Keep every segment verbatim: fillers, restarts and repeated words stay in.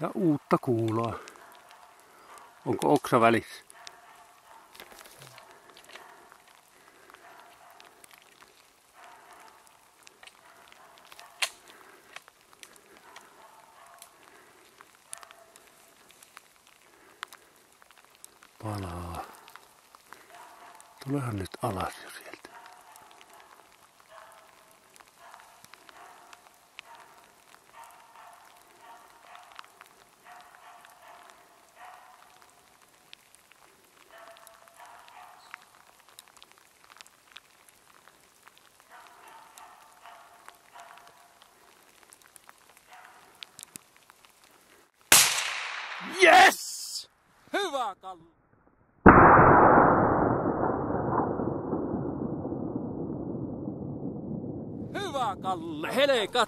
Ja uutta kuulaa. Onko oksa välissä? Palaa. Tulehan nyt alas jo sieltä. Yes! Hyvä Kalle! Hyvä Kalle! Helekat!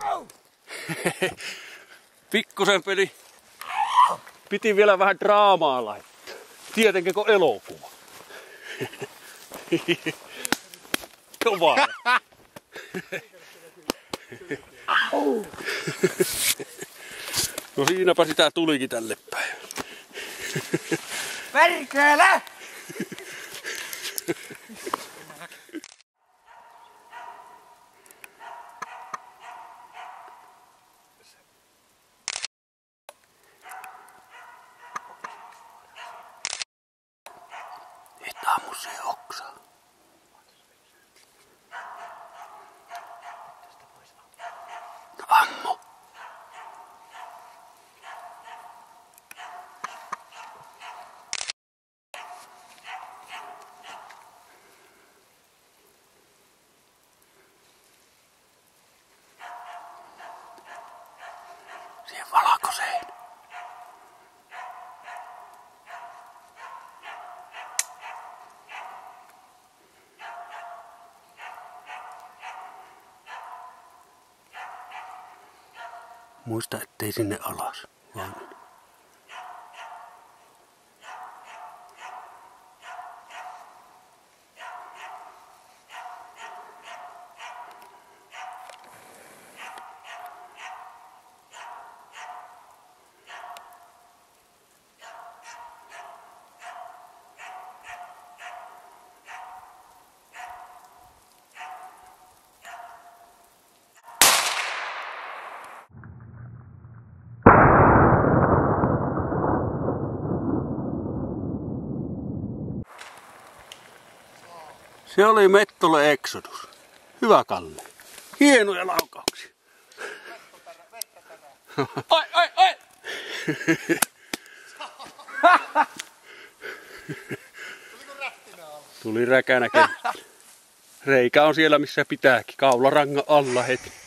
Pikkusen peli. Piti vielä vähän draamaa laittaa. Tietenkin kun elokuva. Kovaa. No siinäpä sitä tulikin tälle päin. Perkele! Et ammu se oksa. No ammu. Siihen valakoseen. Muista ettei sinne alas, vaan se oli Mettola Exodus. Hyvä Kalle. Hienoja laukauksia. Ai, ai, ai! Tuliko rättinä alla? Tuli räkänä kenttää. Reikä on siellä missä pitääkin. Kaularangan alla heti.